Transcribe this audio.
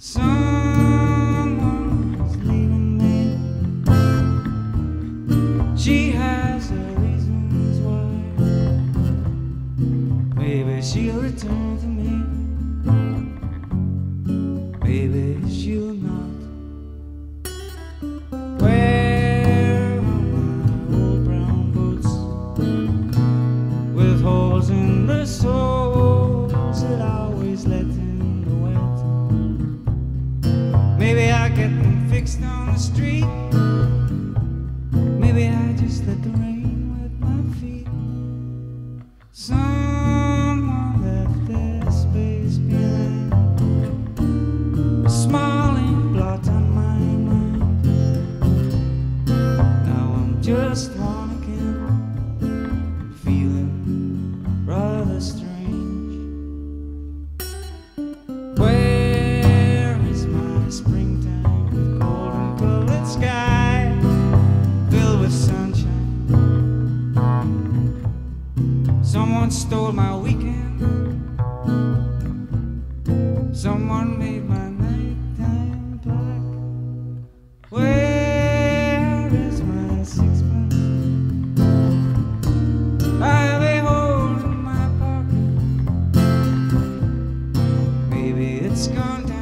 Someone's leaving me. She has her reasons why. Maybe she'll return to me. Maybe she'll not. Where are my old brown boots with holes in the soles that I always let in the wet? Maybe I get them fixed on the street. Maybe I just let the rain wet my feet. Someone left their space behind, a smiling blot on my mind. Now I'm just one again, feeling rather strange. Where is my springtime with golden colored sky filled with sunshine? Someone stole my weekend. Someone made my nighttime black. Where is my sixpence? I have a hole in my pocket. Maybe it's gone down.